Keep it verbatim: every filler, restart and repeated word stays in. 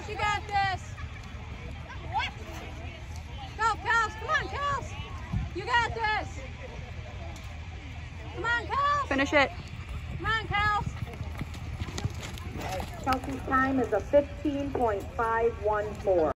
Kels, you got this. Go, Kels. Come on, Kels. You got this. Come on, Kels. Finish it. Come on, Kels. Kelsey's time is a fifteen point five one four.